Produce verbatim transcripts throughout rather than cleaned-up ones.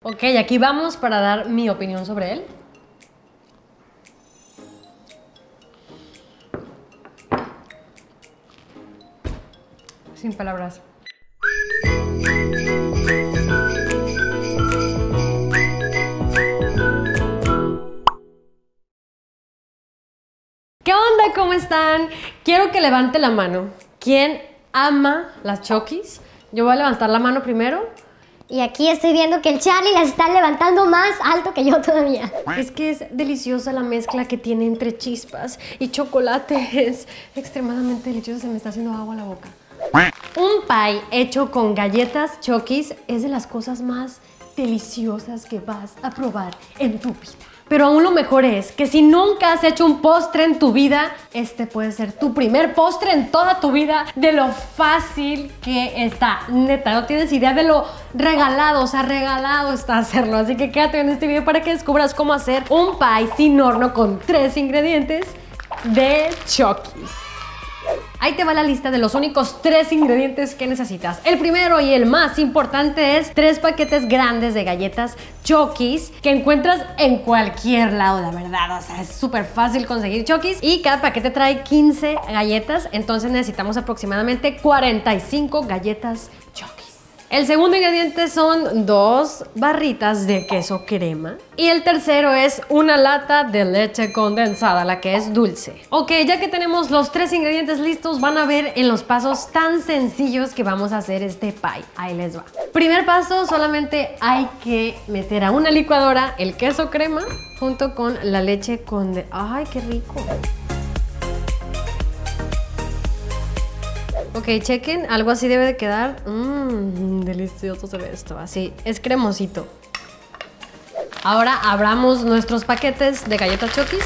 Ok, aquí vamos para dar mi opinión sobre él. Sin palabras. ¿Qué onda? ¿Cómo están? Quiero que levante la mano. ¿Quién ama las Chokis? Yo voy a levantar la mano primero. Y aquí estoy viendo que el Charlie las está levantando más alto que yo todavía. Es que es deliciosa la mezcla que tiene entre chispas y chocolate. Es extremadamente deliciosa, se me está haciendo agua en la boca. Un pie hecho con galletas Chokis es de las cosas más deliciosas que vas a probar en tu vida. Pero aún lo mejor es que si nunca has hecho un postre en tu vida, este puede ser tu primer postre en toda tu vida, de lo fácil que está. Neta, no tienes idea de lo regalado, o sea, regalado está hacerlo. Así que quédate en este video para que descubras cómo hacer un pie sin horno con tres ingredientes de Chokis. Ahí te va la lista de los únicos tres ingredientes que necesitas. El primero y el más importante es tres paquetes grandes de galletas Chokis que encuentras en cualquier lado, la verdad. O sea, es súper fácil conseguir Chokis y cada paquete trae quince galletas, entonces necesitamos aproximadamente cuarenta y cinco galletas Chokis. El segundo ingrediente son dos barritas de queso crema. Y el tercero es una lata de leche condensada, la que es dulce. Ok, ya que tenemos los tres ingredientes listos, van a ver en los pasos tan sencillos que vamos a hacer este pie. Ahí les va. Primer paso, solamente hay que meter a una licuadora el queso crema junto con la leche condensada. ¡Ay, qué rico! Ok, chequen, algo así debe de quedar. Mmm, delicioso se ve esto, así, es cremosito. Ahora abramos nuestros paquetes de galletas Chokis.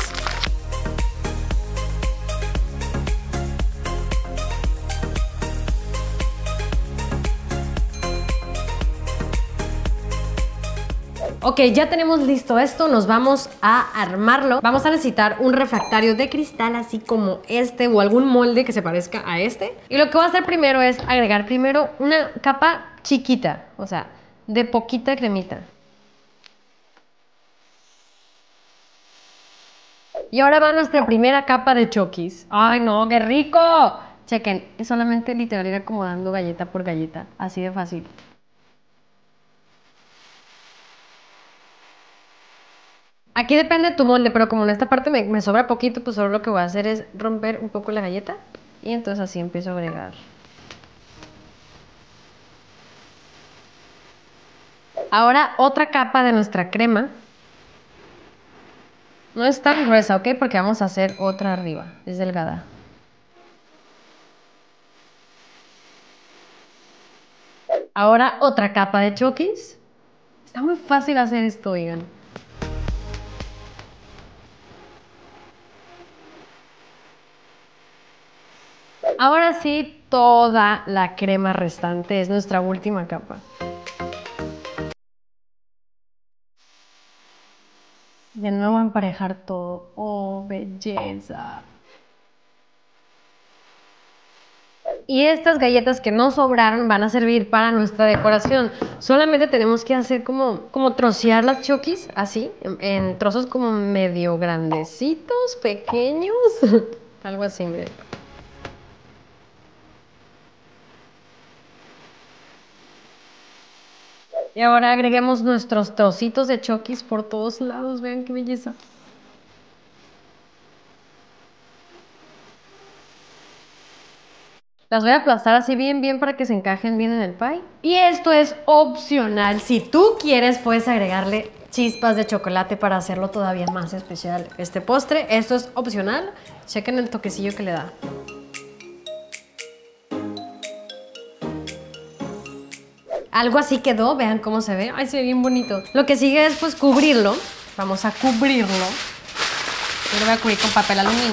Ok, ya tenemos listo esto, nos vamos a armarlo. Vamos a necesitar un refractario de cristal así como este o algún molde que se parezca a este. Y lo que voy a hacer primero es agregar primero una capa chiquita, o sea, de poquita cremita. Y ahora va nuestra primera capa de Chokis. ¡Ay no, qué rico! Chequen, es solamente literal ir acomodando galleta por galleta, así de fácil. Aquí depende de tu molde, pero como en esta parte me, me sobra poquito, pues solo lo que voy a hacer es romper un poco la galleta y entonces así empiezo a agregar. Ahora otra capa de nuestra crema. No es tan gruesa, ¿ok? Porque vamos a hacer otra arriba, es delgada. Ahora otra capa de Chokis. Está muy fácil hacer esto, oigan. Ahora sí, toda la crema restante es nuestra última capa. De nuevo emparejar todo. ¡Oh, belleza! Y estas galletas que nos sobraron van a servir para nuestra decoración. Solamente tenemos que hacer como, como trocear las Chokis, así, en, en trozos como medio grandecitos, pequeños. Algo así, miren. Y ahora agreguemos nuestros trocitos de Chokis por todos lados. Vean qué belleza. Las voy a aplastar así bien, bien para que se encajen bien en el pie. Y esto es opcional. Si tú quieres, puedes agregarle chispas de chocolate para hacerlo todavía más especial este postre. Esto es opcional. Chequen el toquecillo que le da. Algo así quedó, vean cómo se ve. Ay, se ve bien bonito. Lo que sigue es pues cubrirlo. Vamos a cubrirlo. Yo lo voy a cubrir con papel aluminio.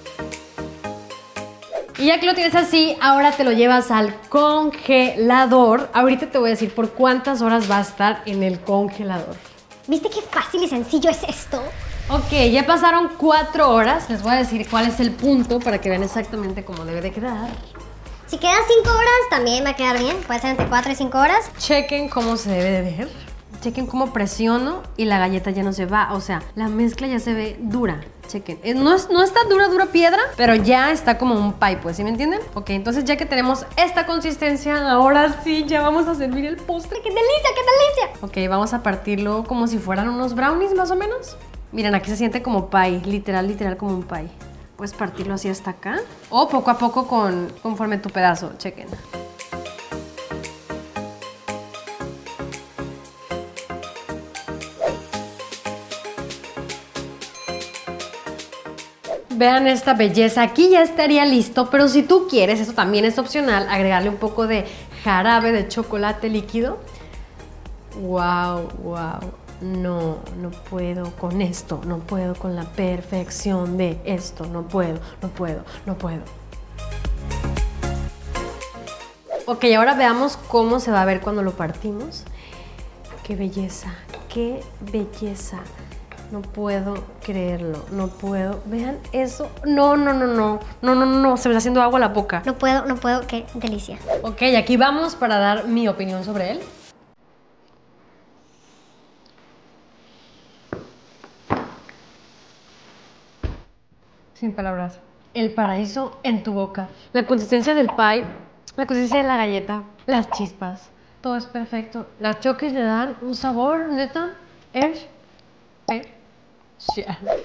Y ya que lo tienes así, ahora te lo llevas al congelador. Ahorita te voy a decir por cuántas horas va a estar en el congelador. ¿Viste qué fácil y sencillo es esto? Ok, ya pasaron cuatro horas. Les voy a decir cuál es el punto para que vean exactamente cómo debe de quedar. Si quedan cinco horas, también va a quedar bien. Puede ser entre cuatro y cinco horas. Chequen cómo se debe de ver. Chequen cómo presiono y la galleta ya no se va. O sea, la mezcla ya se ve dura. Chequen. No, es, no está dura, dura piedra, pero ya está como un pie, pues, ¿sí me entienden? Ok, entonces ya que tenemos esta consistencia, ahora sí, ya vamos a servir el postre. ¡Qué delicia, qué delicia! Ok, vamos a partirlo como si fueran unos brownies, más o menos. Miren, aquí se siente como pie, literal, literal como un pie. Puedes partirlo así hasta acá. O poco a poco con, conforme tu pedazo, chequen. Vean esta belleza, aquí ya estaría listo, pero si tú quieres, eso también es opcional, agregarle un poco de jarabe de chocolate líquido. Wow, wow, no, no puedo con esto, no puedo con la perfección de esto, no puedo, no puedo, no puedo. Ok, ahora veamos cómo se va a ver cuando lo partimos. Qué belleza, qué belleza. No puedo creerlo, no puedo. Vean eso. No, no, no, no. No, no, no, no. Se me está haciendo agua la boca. No puedo, no puedo, qué delicia. Ok, aquí vamos para dar mi opinión sobre él. Sin palabras. El paraíso en tu boca. La consistencia del pie, la consistencia de la galleta, las chispas. Todo es perfecto. Las Chokis le dan un sabor, neta. Es... es... sí.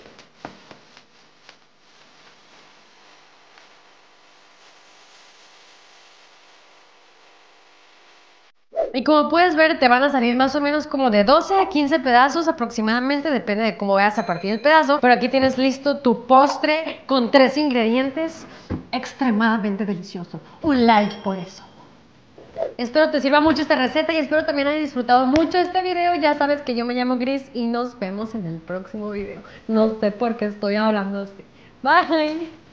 Y como puedes ver, te van a salir más o menos como de doce a quince pedazos aproximadamente, depende de cómo veas a partir el pedazo. Pero aquí tienes listo tu postre con tres ingredientes extremadamente delicioso. Un like por eso. Espero te sirva mucho esta receta y espero también hayas disfrutado mucho este video. Ya sabes que yo me llamo Gris y nos vemos en el próximo video. No sé por qué estoy hablando así. Bye.